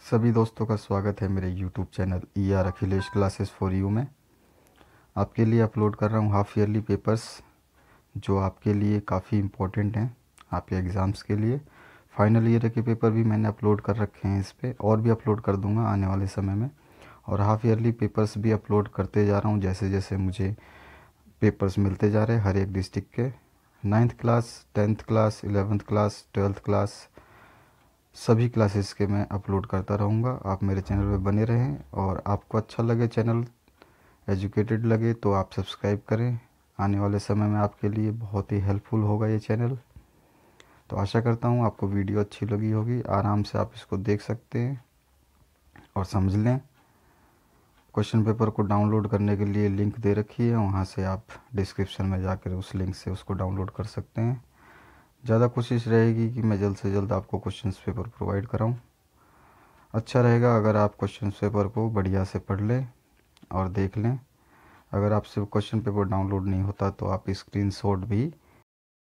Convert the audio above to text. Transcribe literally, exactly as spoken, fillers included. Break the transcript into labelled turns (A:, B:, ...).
A: सभी दोस्तों का स्वागत है मेरे YouTube channel E R Akhilesh classes for you में। आपके लिए अपलोड कर रहा हूँ हाफ ईयरली पेपर्स जो आपके लिए काफ़ी इम्पोर्टेंट हैं आपके एग्ज़ाम्स के लिए। फाइनल ईयर के पेपर भी मैंने अपलोड कर रखे हैं इस पर, और भी अपलोड कर दूँगा आने वाले समय में। और हाफ ईयरली पेपर्स भी अपलोड करते जा रहा हूँ जैसे जैसे मुझे पेपर्स मिलते जा रहे हैं हर एक डिस्ट्रिक्ट के। Ninth class, tenth class, eleventh class, twelfth class, सभी क्लासेस के मैं अपलोड करता रहूँगा। आप मेरे चैनल पे बने रहें, और आपको अच्छा लगे चैनल, एजुकेटेड लगे तो आप सब्सक्राइब करें। आने वाले समय में आपके लिए बहुत ही हेल्पफुल होगा ये चैनल। तो आशा करता हूँ आपको वीडियो अच्छी लगी होगी। आराम से आप इसको देख सकते हैं और समझ लें। क्वेश्चन पेपर को डाउनलोड करने के लिए लिंक दे रखी है, वहाँ से आप डिस्क्रिप्शन में जाकर उस लिंक से उसको डाउनलोड कर सकते हैं। ज़्यादा कोशिश रहेगी कि मैं जल्द से जल्द आपको क्वेश्चन पेपर प्रोवाइड कराऊँ। अच्छा रहेगा अगर आप क्वेश्चन पेपर को बढ़िया से पढ़ लें और देख लें। अगर आपसे क्वेश्चन पेपर डाउनलोड नहीं होता तो आप स्क्रीनशॉट भी